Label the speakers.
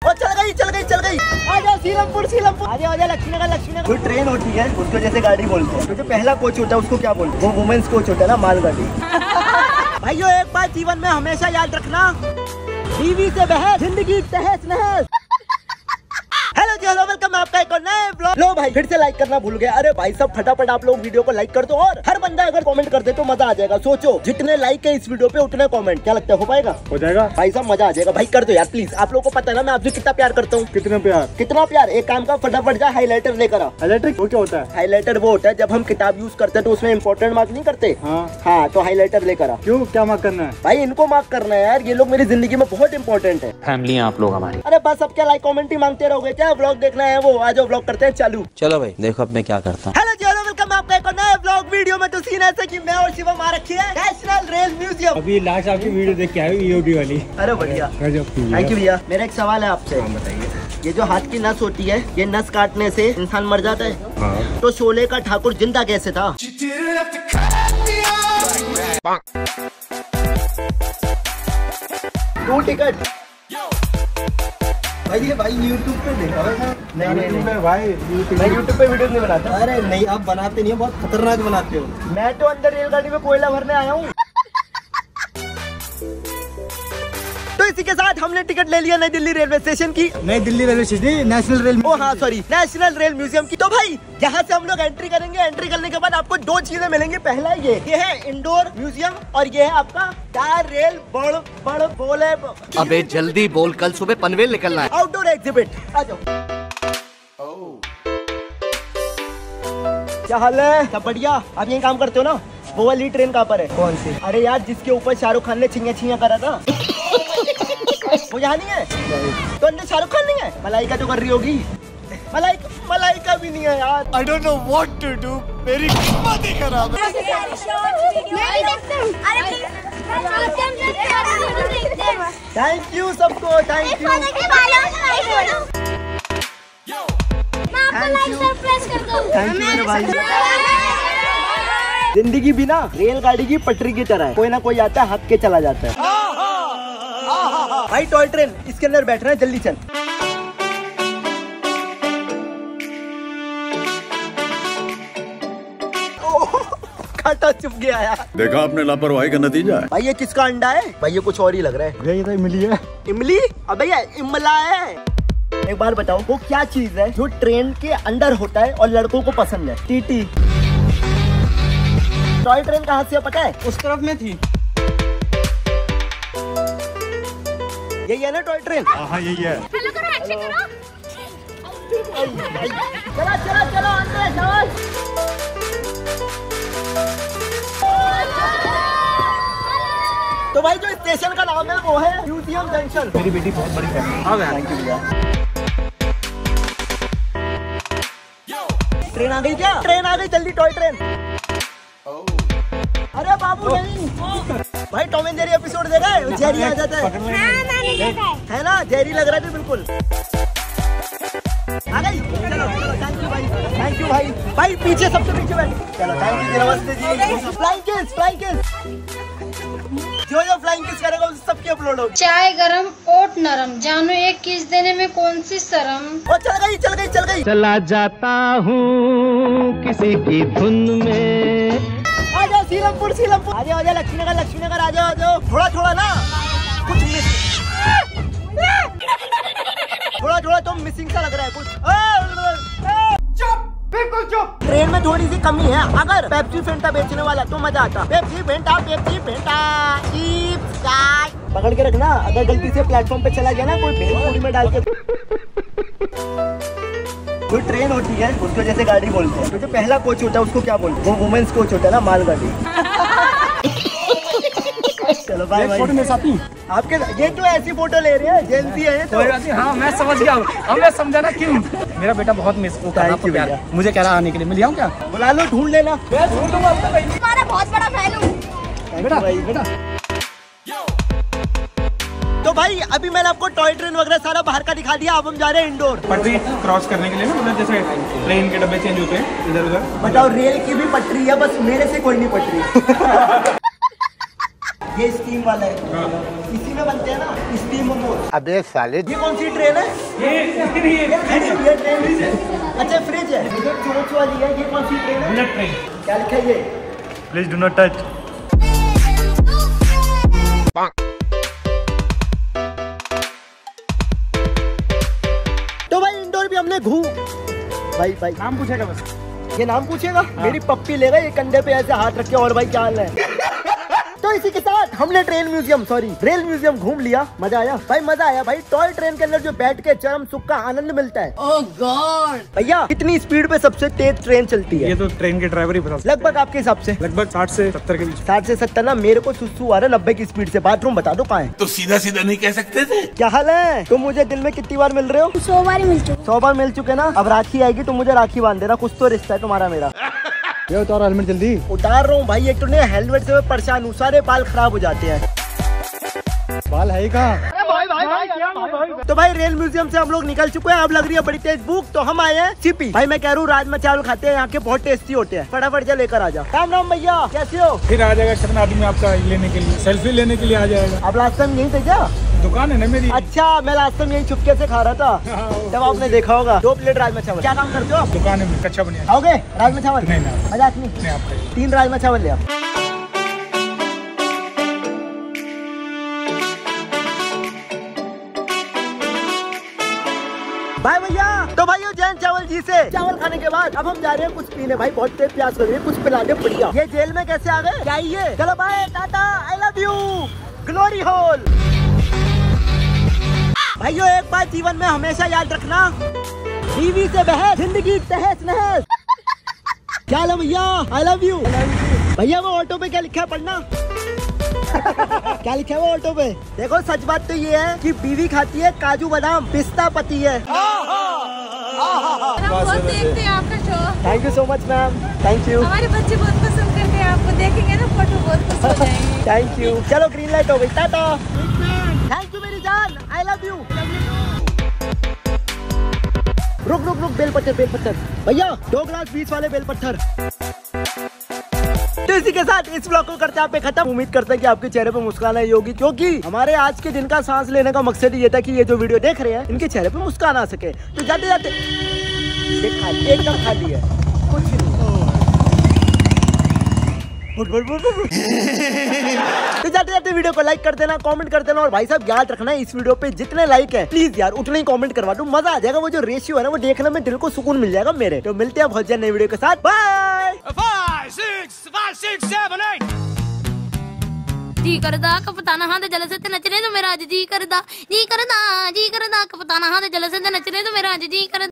Speaker 1: वो चल गई चल गई चल गई। आ जाओ सीलमपुर सीलमपुर, आ जाओ लक्ष्मीनगर लक्ष्मीनगर। कोई ट्रेन होती है उसको जैसे गाड़ी बोलते हैं, तो जो पहला कोच होता है उसको क्या बोलते हैं? वो वुमेन्स कोच होता है ना, मालगाड़ी। भाइयों एक बात जीवन में हमेशा याद रखना, बीवी से बहस जिंदगी तहस नहस। हेलो जी हेलो वेलकम आपका एक और नए ब्लॉग। लो भाई फिर से लाइक करना भूल गया। अरे भाई सब फटाफट आप लोग वीडियो को लाइक कर दो, और हर बंदा अगर कमेंट कर दे तो मजा आ जाएगा। सोचो जितने लाइक है इस वीडियो पे उतने कमेंट, क्या लगता है हो पाएगा? हो जाएगा भाई साहब, मजा आ जाएगा। भाई कर दो यार प्लीज, आप लोगों को पता है ना मैं आपसे कितना प्यार करता हूँ। कितना प्यार। एक काम का फटाफट जा हाईलाइटर लेकर आ। हाईलाइटर वो क्या होता है? हाईलाइटर वो होता है जब हम किताब यूज करते हैं तो उसमें इंपॉर्टेंट मार्क नहीं करते। हाँ तो हाईलाइटर लेकर आ। क्यों, क्या मार्क करना है? भाई इनको मार्क करना है यार, ये लोग मेरी जिंदगी में बहुत इंपॉर्टेंट है।
Speaker 2: फैमिली है आप लोग हमारी।
Speaker 1: अरे बस अब क्या लाइक कमेंट ही मांगते रहोगे क्या? ब्लॉग देखना है वो आ जाओ, ब्लॉग करते हैं चालू।
Speaker 2: चलो भाई देखो अब मैं क्या करता हूँ।
Speaker 1: हेलो जी हेलो वेलकम आपका एक और नए ब्लॉग वीडियो में। तो सीन ऐसा कि मैं और शिवम आ रखी है नेशनल रेल म्यूजियम।
Speaker 3: अभी लास्ट आपकी वीडियो देख के आए ईओडी वाली।
Speaker 1: अरे बढ़िया, थैंक यू भैया। मेरा एक सवाल है आपसे, बताइए। ये जो हाथ की नस होती है, ये नस काटने से इंसान मर जाता है, तो शोले का ठाकुर जिंदा कैसे था? 2 टिकट भाई। ये भाई यूट्यूब पे देखा था। नहीं भाई मैं यूट्यूब पे वीडियो नहीं बनाता। अरे नहीं आप बनाते नहीं हो, बहुत खतरनाक बनाते हो। मैं तो अंदर रेलगाड़ी में कोयला भरने आया हूँ। तो इसी के साथ हमने टिकट ले लिया नई दिल्ली रेलवे स्टेशन की। Nai Delhi railway station, national rail, ओ हाँ सॉरी नेशनल रेल म्यूजियम की। तो भाई यहाँ से हम लोग एंट्री करेंगे। एंट्री करने के बाद आपको 2 चीजें मिलेंगी। पहला ये है इंडोर म्यूजियम, और ये है आपका टायर रेल बड़ बोले।
Speaker 4: अबे जल्दी बोल, कल सुबह पनवेल निकलना है।
Speaker 1: आउटडोर एग्जिबिट आ जाओ। क्या हाल है? सब बढ़िया। आप यही काम करते हो ना? वो वाली ट्रेन कहाँ पर है? कौन सी? अरे यार जिसके ऊपर शाहरुख खान ने छिया करा था वो यहाँ नहीं है? तो अंदर शाहरुख खान नहीं है? मलाइका तो कर रही होगी। मलाइका भी नहीं है यार। I don't know what to do। मेरी किस्मत ही खराब है। थैंक यू सबको, थैंक यू। थैंक यू मेरे भाई। जिंदगी भी ना रेलगाड़ी की पटरी की तरह है, कोई ना कोई आता है हक के चला जाता है। भाई टॉय ट्रेन इसके अंदर बैठना है, जल्दी चल। काटा चुप गया यार।
Speaker 5: देखा आपने लापरवाही का नतीजा है।
Speaker 1: भाई ये किसका अंडा है? भाई ये कुछ और ही लग रहा है। ये तो इमली है। इमली? अबे ये इमला है। एक बार बताओ वो क्या चीज है जो ट्रेन के अंदर होता है और लड़कों को पसंद है? टीटी। टॉय ट्रेन कहाँ से पता है? उस तरफ में थी। यही है ना टॉय ट्रेन?
Speaker 3: हाँ यही है।
Speaker 1: चलो अंदर शाबाश। तो भाई जो स्टेशन का नाम है वो है म्यूजियम जंक्शन। मेरी बेटी बहुत बड़ी फैन है। हाँ थैंक यू भैया। ट्रेन आ गई क्या? ट्रेन आ गई, जल्दी टॉय ट्रेन। अरे बाबू नहीं। भाई टॉम एंड जेरी एपिसोड देखा है? जेरी आ जाता है। है ना, जेरी लग रहा था बिल्कुल। आ गई? चलो थैंक यू भाई, थैंक यू भाई। भाई पीछे सबसे पीछे बैठ। चलो थैंक यू, नमस्ते जी। फ्लाइंग किस जो फ्लाइंग किस करेगा उस सबकी अपलोड होगी।
Speaker 6: चाय गरम ओट नरम, जानो एक किस देने में कौन सी शर्म।
Speaker 1: वो चल गई।
Speaker 3: चला जाता हूँ किसी की धुन में।
Speaker 1: आ जाओ सीलमपुर आ जाओ लक्ष्मीनगर आ जाओ। थोड़ा ना कुछ थोड़ा तो मिसिंग सा लग रहा है कुछ। चुप, बिल्कुल चुप। ट्रेन में थोड़ी सी कमी है। अगर पेप्सी फेंटा बेचने वाला तो मजा आता। पेप्सी फेंटा पकड़ के रखना, अगर गलती से प्लेटफॉर्म पे चला गया ना कोई भेलपूरी में डाल के। कोई ट्रेन होती है उसको जैसे गाड़ी बोलते हैं, तो जो पहला कोच होता है उसको क्या बोलते हैं? वो वुमेन्स कोच होता है ना, मालगाड़ी। चलो बाय बाय। फोटो मेरे साथ ही आपके, ये तो ऐसी फोटो ले रहे हैं जेंसी है तो।
Speaker 3: हाँ मैं समझ गया, अब मैं समझा ना क्यों। मेरा बेटा बहुत मिस कर रहा है, मुझे कह रहा आने के लिए। मैं ले आऊँ क्या?
Speaker 1: बुला लो, ढूंढ लेना।
Speaker 6: मैं ढूंढ दूंगा, तुम्हारा बहुत बड़ा फैन हूँ
Speaker 1: बेटा। तो भाई अभी मैंने आपको टॉय ट्रेन वगैरह सारा बाहर का दिखा दिया। अब हम जा रहे हैं इंडोर।
Speaker 3: पटरी क्रॉस करने के लिए ना, मतलब जैसे ट्रेन के डब्बे चेंज होते हैं इधर उधर।
Speaker 1: बताओ रेल की भी पटरी है, बस मेरे से कोई नहीं पटरी। ये स्टीम वाला है, इसी में बनते हैं ना स्टीम मोमोज।
Speaker 4: अबे साले,
Speaker 1: ये कौन सी ट्रेन है? ये ट्रेन है। अच्छा फ्रिज है, ये चोंच वाली है। ये कौन सी ट्रेन है?
Speaker 3: Bullet train.
Speaker 1: क्या लिखा है ये?
Speaker 3: Please do not touch.
Speaker 1: तो भाई इंडोर भी हमने घूम। भाई
Speaker 3: नाम पूछेगा बस।
Speaker 1: ये नाम पूछेगा? मेरी पप्पी लेगा ये कंधे पे ऐसे हाथ रख के। और भाई क्या हाल है? तो इसी के साथ हमने रेल म्यूजियम घूम लिया। मजा आया भाई, मजा आया भाई। टॉय ट्रेन के अंदर जो बैठ के चरम सुख का आनंद मिलता है। ओह गॉड भैया, कितनी स्पीड पे सबसे तेज ट्रेन चलती है?
Speaker 3: ये तो ट्रेन के ड्राइवर ही बता सकते हैं।
Speaker 1: लगभग आपके हिसाब से?
Speaker 3: लगभग 60 से 70 के बीच।
Speaker 1: 60 से 70 ना, मेरे को सुसु आ रहा है 90 की स्पीड से। बाथरूम बता दो कहाँ है?
Speaker 5: तो सीधा सीधा नहीं कह सकते थे?
Speaker 1: क्या हाल है? तुम मुझे दिन में कितनी बार मिल रहे हो?
Speaker 6: 100 बार मिल चुके।
Speaker 1: 100 बार मिल चुके ना। अब राखी आएगी तो मुझे राखी बांध देना। कुछ तो रिश्ता है तुम्हारा मेरा।
Speaker 3: ये उतारो हेलमेट जल्दी।
Speaker 1: उतार रहा हूँ भाई। एक तो नहीं, हेलमेट से मैं परेशान हूँ, सारे बाल खराब हो जाते हैं।
Speaker 3: बाल है ही कहाँ?
Speaker 1: तो भाई रेल म्यूजियम से हम लोग निकल चुके हैं। अब लग रही है बड़ी तेज भूख, तो हम आए हैं सीपी। भाई मैं कह रहा हूँ राजमा चावल खाते हैं, यहाँ के बहुत टेस्टी होते हैं। फटाफट जा लेकर आ जा। राम राम भैया, कैसे हो?
Speaker 3: फिर आ जाएगा शरण आदमी आपका लेने के लिए, सेल्फी लेने के लिए आ जाएगा।
Speaker 1: अब लास्ट टाइम यही थे क्या?
Speaker 3: दुकान है ना मेरी।
Speaker 1: अच्छा, मैं लास्ट टाइम यही चुपके से खा रहा था, जब आपने देखा होगा। 2 प्लेट राजमा चावल। क्या काम करते हो आप?
Speaker 3: दुकान है, कच्चा बनिया।
Speaker 1: आओगे राजमा चावल?
Speaker 3: नहीं ना,
Speaker 1: मजाक नहीं।
Speaker 3: नहीं आपका
Speaker 1: 3 राजमा चावल ले आओ। भाई भैया, तो भाइयों जैन चावल जी से चावल खाने के बाद अब हम जा रहे हैं कुछ पीने। भाई बहुत तेज प्यास लग रही है, कुछ पिला दे बढ़िया। ये जेल में कैसे आ गए? क्या ये? चलो bye tata, I love you, glory hole. भाइयों एक बात जीवन में हमेशा याद रखना, बीवी से बहस, जिंदगी तहस नहस। क्या लो भैया, आई लव यू। भैया वो ऑटो पे क्या लिखा है पढ़ना? क्या लिखा है वो ऑटो पे? देखो सच बात तो ये है कि बीवी खाती है काजू बादाम, पिस्ता पति है।
Speaker 7: हम बहुत देखते हैं आपका show.
Speaker 1: Thank you so much ma'am, thank you.
Speaker 7: हमारे बच्चे बहुत पसंद करते हैं आपको, देखेंगे ना फोटो बहुत खुश हो जाएंगे।
Speaker 1: Thank you. चलो ग्रीन लाइट हो गई, टाटा। थैंक यू मेरी जान, आई लव यू। रुक रुक रुक, बेल पत्थर भैया, 2 ग्लास 20 वाले बेल पत्थर। तो इसी के साथ इस ब्लॉग को करते हैं आप पे खत्म। उम्मीद करते हैं कि आपके चेहरे पे मुस्कान आई होगी, क्योंकि हमारे आज के दिन का सांस लेने का मकसद ये था कि ये जो वीडियो देख रहे हैं इनके चेहरे पे मुस्कान आ सके। तो जाते जाते एकदम खाली है, कुछ नहीं। तो जाते जाते वीडियो को लाइक कर देना, कमेंट कर देना। और भाई साहब याद रखना, इस वीडियो पे जितने लाइक है प्लीज यार उतने ही कमेंट करवा दो, मजा आ जाएगा। वो जो रेशियो है ना वो देखने में दिल को सुकून मिल जाएगा मेरे। तो मिलते हैं बहुत जल्द नई वीडियो के साथ। बाय।
Speaker 4: 5, 6, 7, 8।
Speaker 8: जी करदा कपताना हां दे जल से नचने तो मेरा आज जी करदा कपताना हां दे जल से नचने तो मेरा आज जी करदा।